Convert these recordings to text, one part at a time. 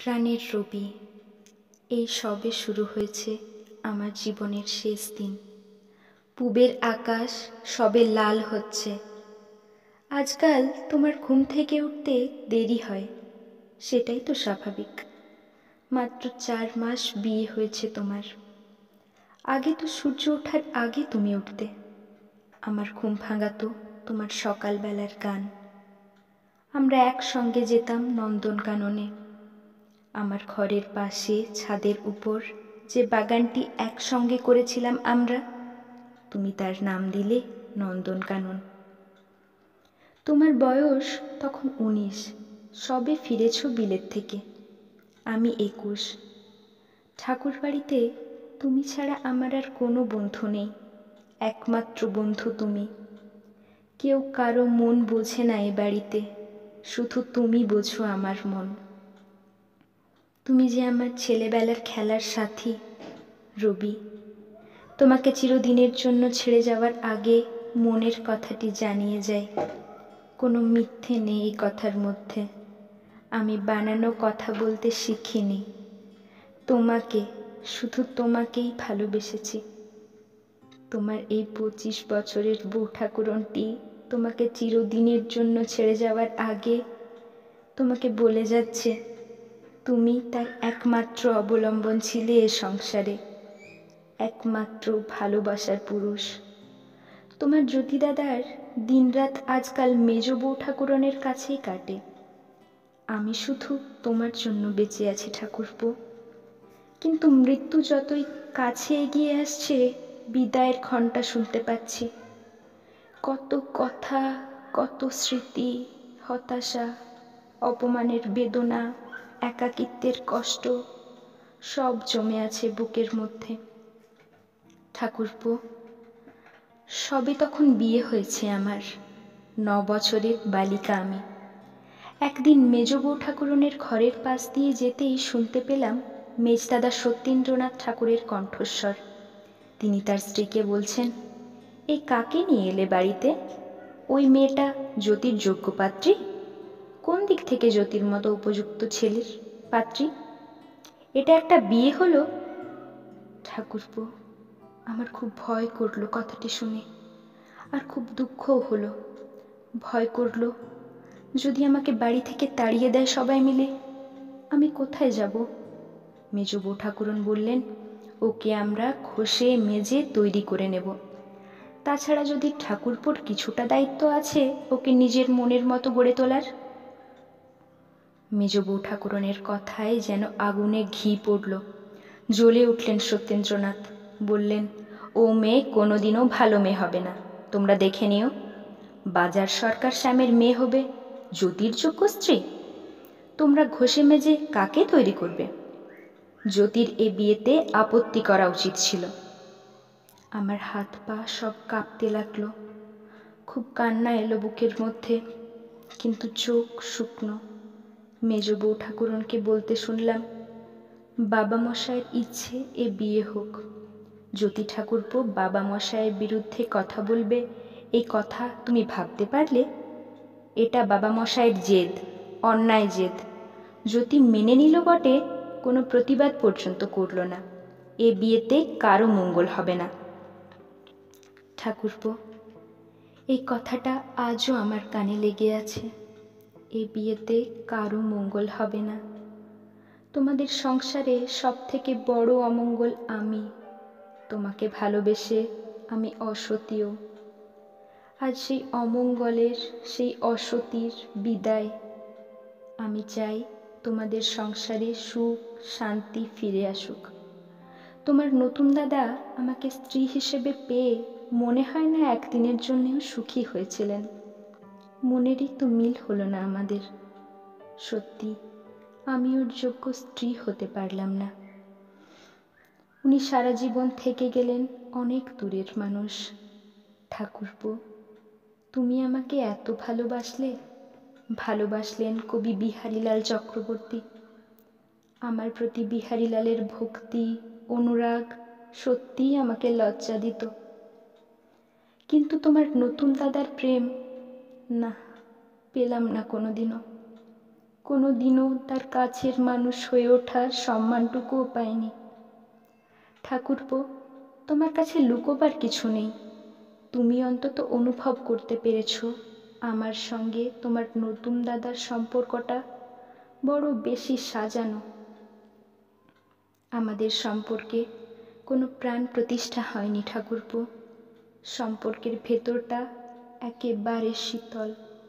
প্রাণের রবি, এই সবে শুরু হয়েছে আমার জীবনের শেষ দিন। পূবের আকাশ সবে লাল হচ্ছে। আজকাল তোমার ঘুম থেকে উঠতে দেরি হয়, সেটাই তো স্বাভাবিক। মাত্র 4 মাস বিয়ে হয়েছে তোমার। আগে তো সূর্য ওঠার আগে তুমি উঠতে। আমার ঘুম ভাঙাতো তোমার সকালবেলার গান। আমরা একসঙ্গে যেতাম নন্দনকাননে। আমার ঘরের পাশে ছাদের উপর যে বাগানটি একসঙ্গে করেছিলাম আমরা, তুমি তার নাম দিলে নন্দনকানন। তোমার বয়স তখন 19, সবে ফিরেছ বিলেত থেকে। আমি 21। ঠাকুর বাড়িতে তুমি ছাড়া আমার আর কোনো বন্ধু নেই, একমাত্র বন্ধু তুমি। কেউ কারো মন বোঝে না এ বাড়িতে, শুধু তুমি বোঝো আমার মন। তুমি যে আমার ছেলেবেলার খেলার সাথী, রবি। তোমাকে চিরদিনের জন্য ছেড়ে যাওয়ার আগে মনের কথাটি জানিয়ে যাই। কোনো মিথ্যে নেই এই কথার মধ্যে। আমি বানানো কথা বলতে শিখিনি। তোমাকে, শুধু তোমাকেই ভালোবেসেছি। তোমার এই 25 বছরের বউ ঠাকুরনটি তোমাকে চিরদিনের জন্য ছেড়ে যাওয়ার আগে তোমাকে বলে যাচ্ছে, তুমি তার একমাত্র অবলম্বন ছিলে এ সংসারে, একমাত্র ভালোবাসার পুরুষ। তোমার জ্যোতি দাদার দিনরাত আজকাল মেজ বউ ঠাকুরনের কাছেই কাটে। আমি শুধু তোমার জন্য বেঁচে আছি ঠাকুরপো। কিন্তু মৃত্যু যতই কাছে এগিয়ে আসছে, বিদায়ের ঘণ্টা শুনতে পাচ্ছি। কত কথা, কত স্মৃতি, হতাশা, অপমানের বেদনা, একাকিত্বের কষ্ট সব জমে আছে বুকের মধ্যে। ঠাকুরপো, সবে তখন বিয়ে হয়েছে আমার। 9 বছরের বালিকা আমি। একদিন মেজ বউ ঠাকুরনের ঘরের পাশ দিয়ে যেতেই শুনতে পেলাম মেজদাদা সত্যেন্দ্রনাথ ঠাকুরের কণ্ঠস্বর। তিনি তার স্ত্রীকে বলছেন, এই কাকে নিয়ে এলে বাড়িতে? ওই মেয়েটা জ্যোতির যোগ্য পাত্রী? কোন দিক থেকে জ্যোতির মতো উপযুক্ত ছেলের পাত্রী? এটা একটা বিয়ে হলো? ঠাকুরপো, আমার খুব ভয় করলো কথাটি শুনে, আর খুব দুঃখও হলো। ভয় করলো, যদি আমাকে বাড়ি থেকে তাড়িয়ে দেয় সবাই মিলে, আমি কোথায় যাব? মেজ বউ ঠাকুরন বললেন, ওকে আমরা ঘষে মেজে তৈরি করে নেব। তাছাড়া যদি ঠাকুরপোর কিছুটা দায়িত্ব আছে ওকে নিজের মনের মতো গড়ে তোলার। মেজ বউ ঠাকুরনের কথায় যেন আগুনে ঘি পড়ল। জ্বলে উঠলেন সত্যেন্দ্রনাথ। বললেন, ও মেয়ে কোনোদিনও ভালো মেয়ে হবে না, তোমরা দেখে নিও। বাজার সরকার শ্যামের মেয়ে হবে জ্যোতির যোগ্য স্ত্রী? তোমরা ঘষে মেজে কাকে তৈরি করবে? জ্যোতির এ বিয়েতে আপত্তি করা উচিত ছিল। আমার হাত পা সব কাঁপতে লাগলো। খুব কান্না এলো বুকের মধ্যে, কিন্তু চোখ শুকনো। মেজ বউ ঠাকুরনকে বলতে শুনলাম, বাবা মশাইয়ের ইচ্ছে এ বিয়ে হোক। জ্যোতি ঠাকুরপো বাবা মশাইয়ের বিরুদ্ধে কথা বলবে, এই কথা তুমি ভাবতে পারলে? এটা বাবা মশাইয়ের জেদ, অন্যায় জেদ। জ্যোতি মেনে নিল বটে, কোনো প্রতিবাদ পর্যন্ত করল না। এ বিয়েতে কারো মঙ্গল হবে না। ঠাকুরপো, এই কথাটা আজও আমার কানে লেগে আছে। এ বিয়েতে কারো মঙ্গল হবে না। তোমাদের সংসারে সব থেকে বড় অমঙ্গল আমি। তোমাকে ভালোবেসে আমি অসতীও। আজ সেই অমঙ্গলের, সেই অসতীর বিদায়। আমি চাই তোমাদের সংসারে সুখ শান্তি ফিরে আসুক। তোমার নতুন দাদা আমাকে স্ত্রী হিসেবে পেয়ে মনে হয় না একদিনের জন্যেও সুখী হয়েছিলেন। মনেরই তো মিল হলো না আমাদের। সত্যি আমি ওর যোগ্য স্ত্রী হতে পারলাম না। উনি সারা জীবন থেকে গেলেন অনেক দূরের মানুষ। ঠাকুরপো, তুমি আমাকে এত ভালোবাসলে। ভালোবাসলেন কবি বিহারীলাল চক্রবর্তী। আমার প্রতি বিহারীলালের ভক্তি, অনুরাগ সত্যিই আমাকে লজ্জা দিত। কিন্তু তোমার নতুন দাদার প্রেম, না, পেলাম না কোনোদিনও। কোনো দিনও তার কাছের মানুষ হয়ে ওঠার সম্মানটুকুও পায়নি। ঠাকুরপো, তোমার কাছে লুকোবার কিছু নেই। তুমি অন্তত অনুভব করতে পেরেছ আমার সঙ্গে তোমার নতুন দাদার সম্পর্কটা বড় বেশি সাজানো। আমাদের সম্পর্কে কোনো প্রাণ প্রতিষ্ঠা হয়নি ঠাকুরপো। সম্পর্কের ভেতরটা একেবারে শীতল।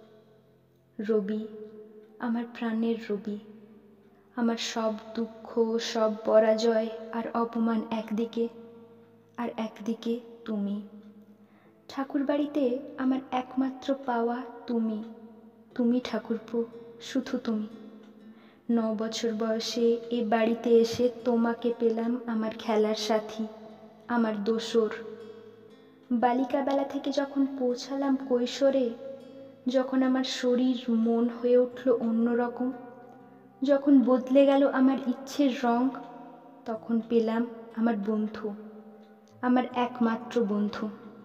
রবি, আমার প্রাণের রবি, আমার সব দুঃখ, সব পরাজয় আর অপমান একদিকে, আর একদিকে তুমি। ঠাকুরবাড়িতে আমার একমাত্র পাওয়া তুমি, তুমি ঠাকুরপো, শুধু তুমি। 9 বছর বয়সে এ বাড়িতে এসে তোমাকে পেলাম আমার খেলার সাথী, আমার দোসর। বালিকাবেলা থেকে যখন পৌঁছালাম কৈশোরে, যখন আমার শরীর মন হয়ে উঠল অন্যরকম, যখন বদলে গেল আমার ইচ্ছের রং, তখন পেলাম আমার বন্ধু, আমার একমাত্র বন্ধু।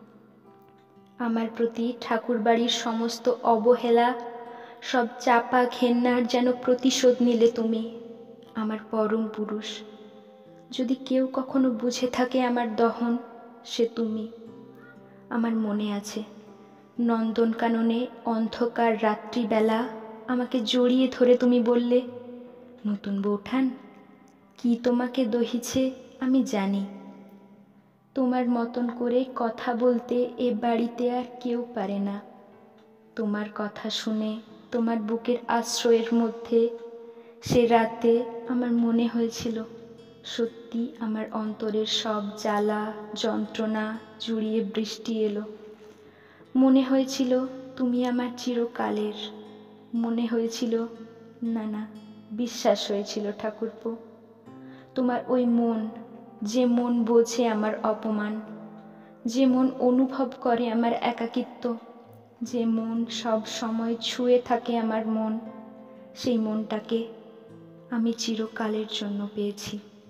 আমার প্রতি ঠাকুরবাড়ির সমস্ত অবহেলা, সব চাপা ঘেন্নার যেন প্রতিশোধ নিলে তুমি, আমার পরম পুরুষ। যদি কেউ কখনো বুঝে থাকে আমার দহন, সে তুমি। আমার মনে আছে, নন্দনকাননে অন্ধকার রাত্রিবেলা আমাকে জড়িয়ে ধরে তুমি বললে, নতুন বৌঠান, কি তোমাকে দহিছে আমি জানি। তোমার মতন করে কথা বলতে এ বাড়িতে আর কেউ পারে না। তোমার কথা শুনে তোমার বুকের আশ্রয়ের মধ্যে সে রাতে আমার মনে হয়েছিল সত্যি আমার অন্তরের সব জ্বালা যন্ত্রণা জুড়িয়ে বৃষ্টি এলো। মনে হয়েছিল তুমি আমার চিরকালের। মনে হয়েছিল, না, বিশ্বাস হয়েছিল ঠাকুরপো, তোমার ওই মন, যে মন বোঝে আমার অপমান, যে মন অনুভব করে আমার একাকিত্ব, যে মন সব সময় ছুঁয়ে থাকে আমার মন, সেই মনটাকে আমি চিরকালের জন্য পেয়েছি।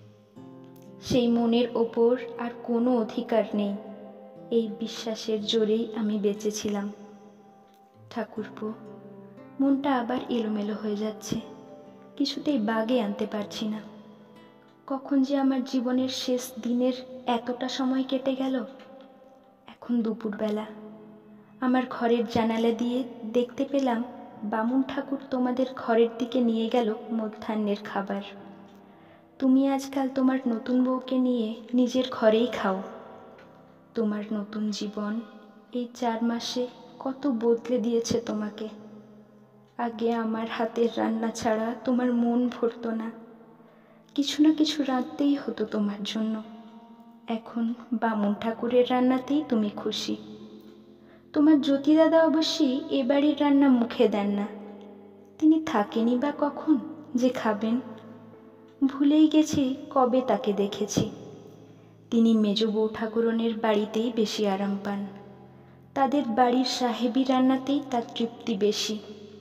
সেই মনের ওপর আর কোনো অধিকার নেই, এই বিশ্বাসের জোরেই আমি বেঁচেছিলাম। ঠাকুরপো, মনটা আবার এলোমেলো হয়ে যাচ্ছে, কিছুতেই বাগে আনতে পারছি না। কখন যে আমার জীবনের শেষ দিনের এতটা সময় কেটে গেল। এখন দুপুরবেলা আমার ঘরের জানালা দিয়ে দেখতে পেলাম বামুন ঠাকুর তোমাদের ঘরের দিকে নিয়ে গেল মধ্যাহ্নের খাবার। তুমি আজকাল তোমার নতুন বউকে নিয়ে নিজের ঘরেই খাও। তোমার নতুন জীবন এই 4 মাসে কত বদলে দিয়েছে তোমাকে। আগে আমার হাতের রান্না ছাড়া তোমার মন ভরত না, কিছু না কিছু রাঁধতেই হতো তোমার জন্য। এখন বামুন ঠাকুরের রান্নাতেই তুমি খুশি। তোমার জ্যোতি দাদা অবশ্যই এ বাড়ির রান্না মুখে দেন না। তিনি থাকেনি বা কখন যে খাবেন? ভুলেই গেছি কবে তাকে দেখেছি। তিনি মেজ বউ ঠাকুরনের বাড়িতেই বেশি আরাম পান। তাদের বাড়ির সাহেবি রান্নাতেই তার তৃপ্তি বেশি।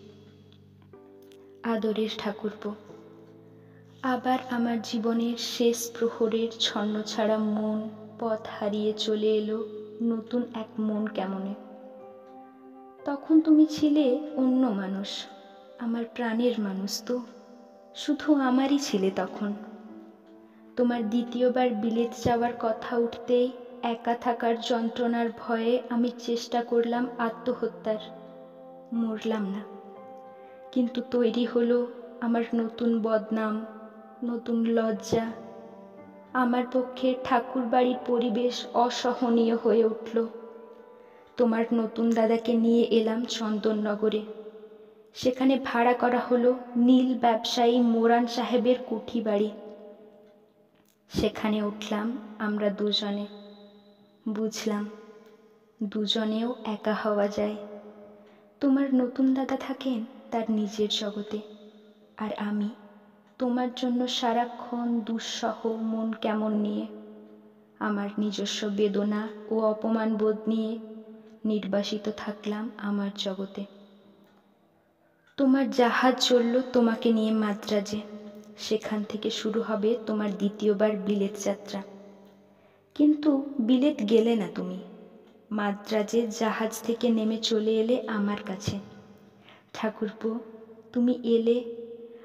আদরের ঠাকুরপো, আবার আমার জীবনের শেষ প্রহরের ছন্নছাড়া মন পথ হারিয়ে চলে এলো নতুন এক মন কেমনে। তখন তুমি ছিলে অন্য মানুষ, আমার প্রাণের মানুষ তো, শুধু আমারই ছিলে তখন। তোমার দ্বিতীয়বার বিলেত যাওয়ার কথা উঠতেই একা থাকার যন্ত্রণার ভয়ে আমি চেষ্টা করলাম আত্মহত্যার। মরলাম না, কিন্তু তৈরি হলো আমার নতুন বদনাম, নতুন লজ্জা। আমার পক্ষে ঠাকুরবাড়ির পরিবেশ অসহনীয় হয়ে উঠল। তোমার নতুন দাদাকে নিয়ে এলাম চন্দননগরে। সেখানে ভাড়া করা হলো নীল ব্যবসায়ী মোরান সাহেবের কুঠি বাড়ি। সেখানে উঠলাম আমরা দুজনে। বুঝলাম দুজনেও একা হওয়া যায়। তোমার নতুন দাদা থাকেন তার নিজের জগতে, আর আমি তোমার জন্য সারাক্ষণ দুঃসহ মন কেমন নিয়ে, আমার নিজস্ব বেদনা ও অপমান বোধ নিয়ে নির্বাসিত থাকলাম আমার জগতে। তোমার জাহাজ চলল তোমাকে নিয়ে মাদ্রাজে। সেখান থেকে শুরু হবে তোমার দ্বিতীয়বার বিলেত যাত্রা। কিন্তু বিলেত গেলে না তুমি, মাদ্রাজে জাহাজ থেকে নেমে চলে এলে আমার কাছে। ঠাকুরপো, তুমি এলে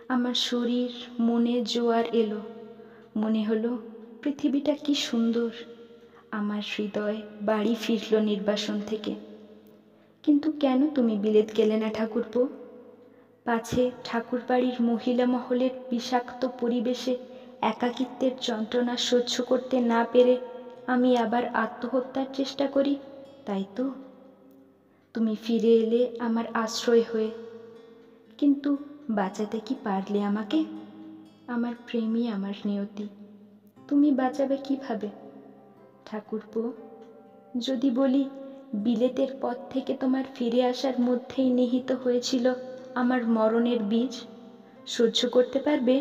আমার শরীর মনে জোয়ার এলো। মনে হলো পৃথিবীটা কি সুন্দর। আমার হৃদয় বাড়ি ফিরল নির্বাসন থেকে। কিন্তু কেন তুমি বিলেত গেলে না ঠাকুরপো? পাছে ঠাকুরবাড়ির মহিলা মহলের বিষাক্ত পরিবেশে একাকিত্বের যন্ত্রণা সহ্য করতে না পেরে আমি আবার আত্মহত্যার চেষ্টা করি, তাই তো? তুমি ফিরে এলে আমার আশ্রয় হয়ে, কিন্তু বাঁচাতে কি পারলে আমাকে? আমার প্রেমই আমার নিয়তি, তুমি বাঁচাবে কিভাবে ঠাকুরপো? যদি বলি বিলেতের পথ থেকে তোমার ফিরে আসার মধ্যেই নিহিত হয়েছিল আমার মরণের বীজ, সহ্য করতে পারবে?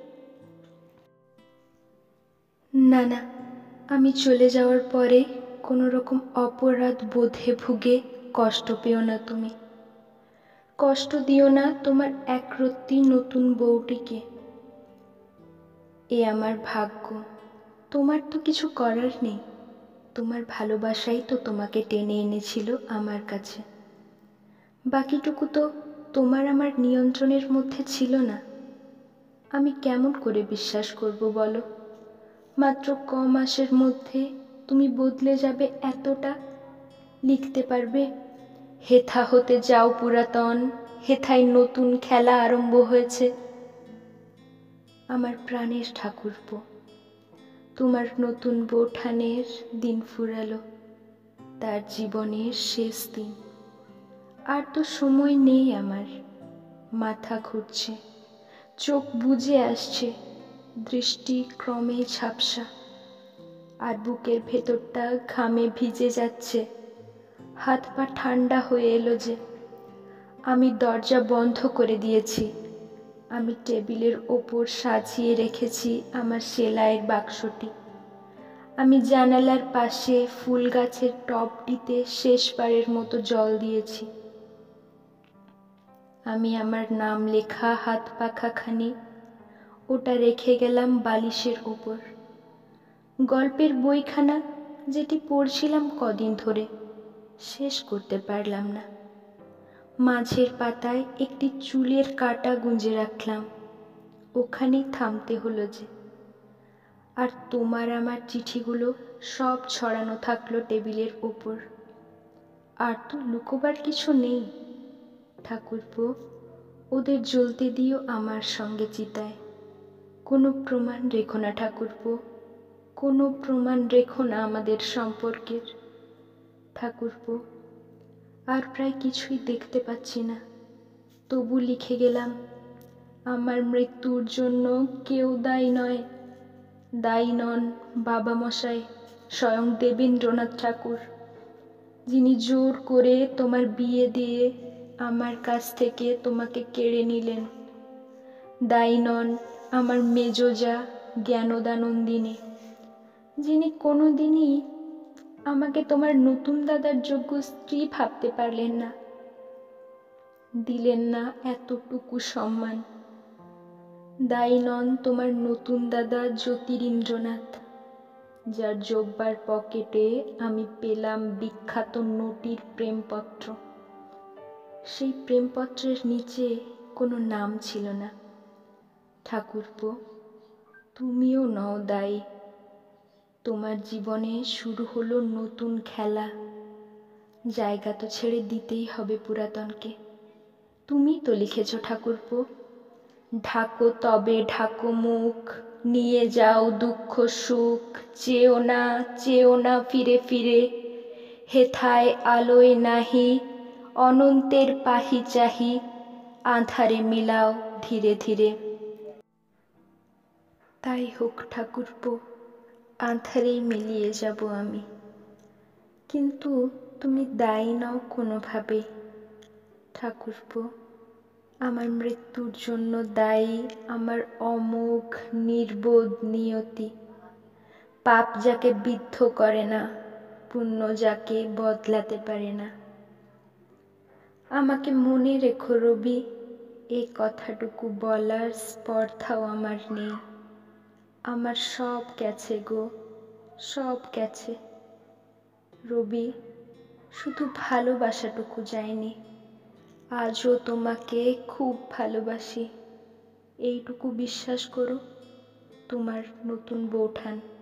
না না, আমি চলে যাওয়ার পরে কোনো রকম অপরাধ বোধে ভুগে কষ্ট পেও না তুমি। কষ্ট দিও না তোমার একরত্তি নতুন বউটিকে। এ আমার ভাগ্য, তোমার তো কিছু করার নেই। তোমার ভালোবাসাই তো তোমাকে টেনে এনেছিল আমার কাছে। বাকিটুকু তো তোমার আমার নিয়ন্ত্রণের মধ্যে ছিল না। আমি কেমন করে বিশ্বাস করব বলো? মাত্র মাসের মধ্যে তুমি বদলে যাবে এতটা? লিখতে পারবে, হেথা হতে যাও পুরাতন, হেথায় নতুন খেলা আরম্ভ হয়েছে। আমার প্রাণের ঠাকুরপো, তোমার নতুন বৌঠানের দিন ফুরালো, তার জীবনের শেষ দিন। আর তো সময় নেই আমার। মাথা ঘুরছে, চোখ বুজে আসছে, দৃষ্টি ক্রমে ঝাপসা, আর বুকের ভেতরটা ঘামে ভিজে যাচ্ছে। হাত পা ঠান্ডা হয়ে এলো যে। আমি দরজা বন্ধ করে দিয়েছি। আমি টেবিলের ওপর সাজিয়ে রেখেছি আমার সেলাইয়ের বাক্সটি। আমি জানালার পাশে ফুল গাছের টবটিতে শেষবারের মতো জল দিয়েছি। আমি আমার নাম লেখা হাত পাখাখানি ওটা রেখে গেলাম বালিশের ওপর। গল্পের বইখানা যেটি পড়ছিলাম কদিন ধরে, শেষ করতে পারলাম না। মাঝের পাতায় একটি চুলের কাঁটা গুঁজে রাখলাম, ওখানেই থামতে হলো যে। আর তোমার আমার চিঠিগুলো সব ছড়ানো থাকলো টেবিলের ওপর। আর তো লুকোবার কিছু নেই ঠাকুরপো, ওদের জ্বলতে দিও আমার সঙ্গে চিতায়। কোনো প্রমাণ রেখো না ঠাকুরপো, কোনো প্রমাণ রেখো না আমাদের সম্পর্কের। ঠাকুরপো, আর প্রায় কিছুই দেখতে পাচ্ছি না, তবু লিখে গেলাম, আমার মৃত্যুর জন্য কেউ দায়ী নয়। দায়ী নন বাবা মশাই, স্বয়ং দেবেন্দ্রনাথ ঠাকুর, যিনি জোর করে তোমার বিয়ে দিয়ে আমার কাছ থেকে তোমাকে কেড়ে নিলেন। দায়ী নন আমার মেজোজা জ্ঞানদানন্দিনী, যিনি কোনোদিনই আমাকে তোমার নতুন দাদার যোগ্য স্ত্রী ভাবতে পারলেন না, দিলেন না এতটুকু সম্মান। দায়ী নন তোমার নতুন দাদা জ্যোতিরিন্দ্রনাথ, যার জব্বার পকেটে আমি পেলাম বিখ্যাত নটির প্রেমপত্র। সেই প্রেমপত্রের নিচে কোনো নাম ছিল না। ঠাকুরপো, তুমিও নও দায়ী। তোমার জীবনে শুরু হলো নতুন খেলা। জায়গা তো ছেড়ে দিতেই হবে পুরাতনকে। তুমি তো লিখেছ ঠাকুরপো, ঢাকো তবে ঢাকো মুখ, নিয়ে যাও দুঃখ সুখ, চেও না ফিরে ফিরে, হেথায় আলোয় নাহি, অনন্তের পাহি চাহি, আঁধারে মিলাও ধীরে ধীরে। তাই হোক ঠাকুরপো, আঁধারেই মিলিয়ে যাব আমি। কিন্তু তুমি দায়ী নও কোনোভাবেই ঠাকুরপো। আমার মৃত্যুর জন্য দায়ী আমার অমোঘ নির্বোধ নিয়তি। পাপ যাকে বিদ্ধ করে না, পুণ্য যাকে বদলাতে পারে না। আমাকে মনে রেখো রবি, এ কথাটুকু বলার স্পর্ধাও আমার নেই। আমার সব গেছে গো, সব গেছে রবি, শুধু ভালোবাসাটুকু যায়নি। আজও তোমাকে খুব ভালোবাসি, এইটুকু বিশ্বাস করো, তোমার নতুন বউঠান।